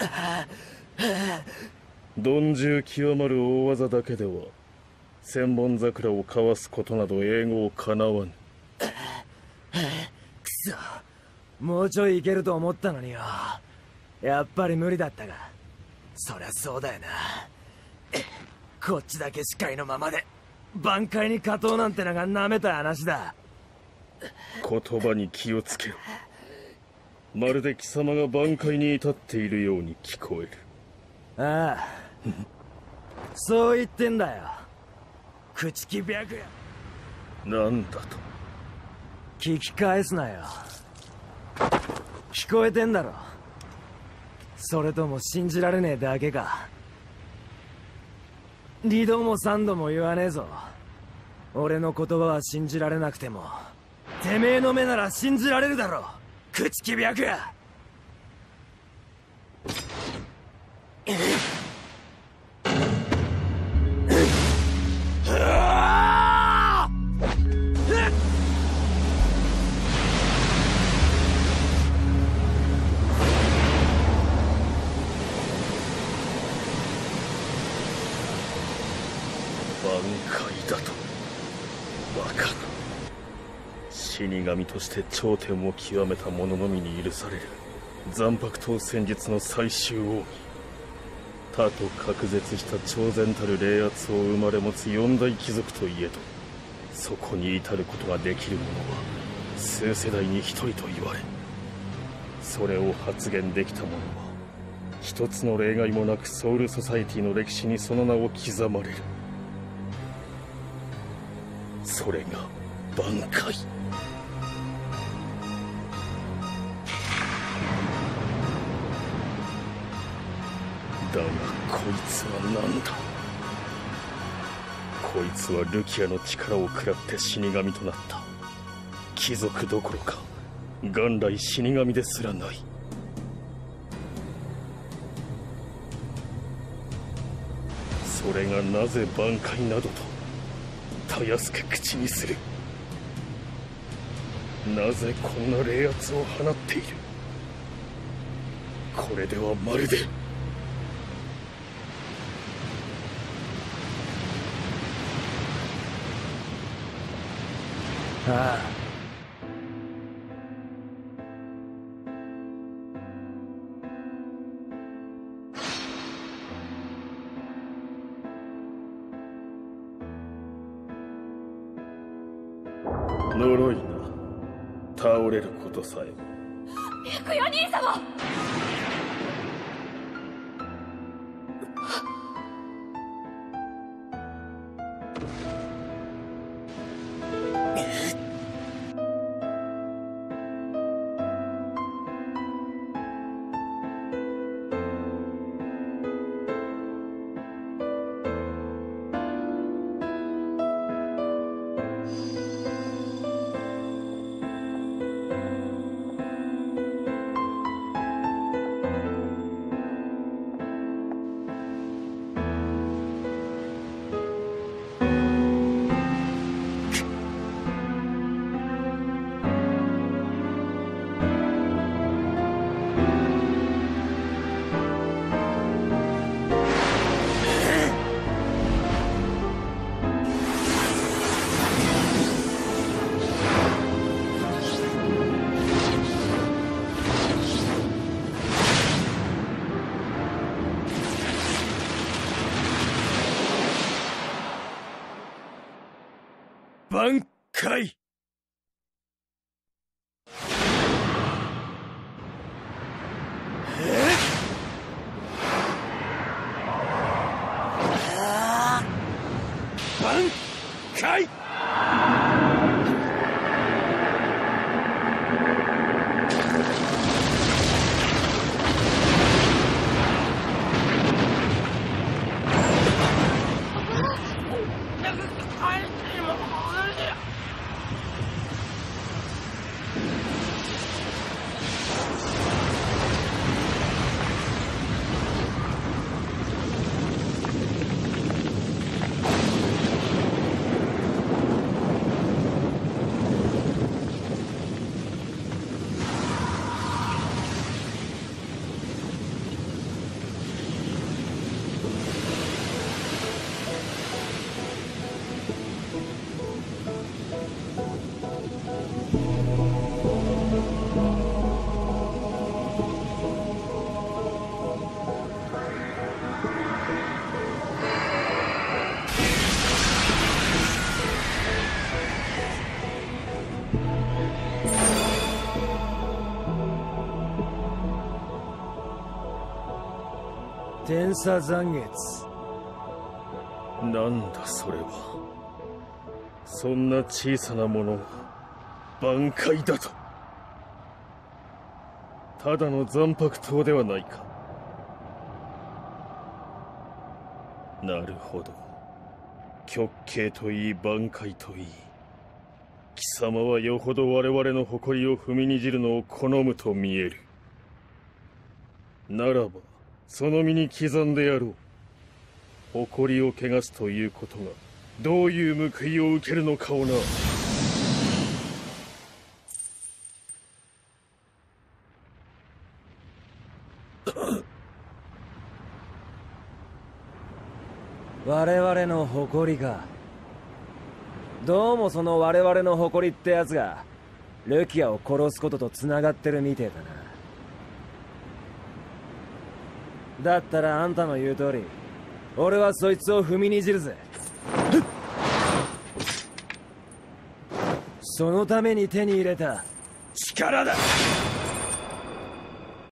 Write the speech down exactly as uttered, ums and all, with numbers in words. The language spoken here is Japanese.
鈍重極まる大技だけでは千本桜をかわすことなど英語をかなわぬ。 くそ、もうちょいいけると思ったのによ。やっぱり無理だったが。そりゃそうだよな。こっちだけ視界のままで挽回に勝とうなんてのがなめた話だ。 言葉に気をつけろ。まるで貴様が挽回に至っているように聞こえる。ああそう言ってんだよ、口木白夜。 なんだと。 聞き返すなよ。聞こえてんだろ。それとも信じられねえだけか。二度も三度も言わねえぞ。俺の言葉は信じられなくてもてめえの目なら信じられるだろ、口木白夜。 死神として頂点を極めた者のみに許される残白刀戦術の最終奥義。他と隔絶した超然たる霊圧を生まれ持つ四大貴族といえど、そこに至ることができる者は数世代に一人と言われ、それを発言できた者は一つの例外もなくソウルソサエティの歴史にその名を刻まれる。それが挽回。だがこいつは何だ。こいつはルキアの力を食らって死神となった貴族どころか元来死神ですらない。それがなぜ挽回などとたやすく口にする。なぜこんな霊圧を放っている。これではまるでああ呪いな。倒れることさえも。 白夜兄様。 挽回。挽回。 天差残月。 なんだそれは。そんな小さなものは挽回だと。ただの残白刀ではないか。なるほど。極刑といい挽回といい、貴様はよほど我々の誇りを踏みにじるのを好むと見える。ならばその身に刻んでやろう。誇りを汚すということがどういう報いを受けるのかをな。 我々の誇りか。どうもその我々の誇りってやつがルキアを殺すことと繋がってるみてえだな。だったらあんたの言う通り俺はそいつを踏みにじるぜ。そのために手に入れた力だ。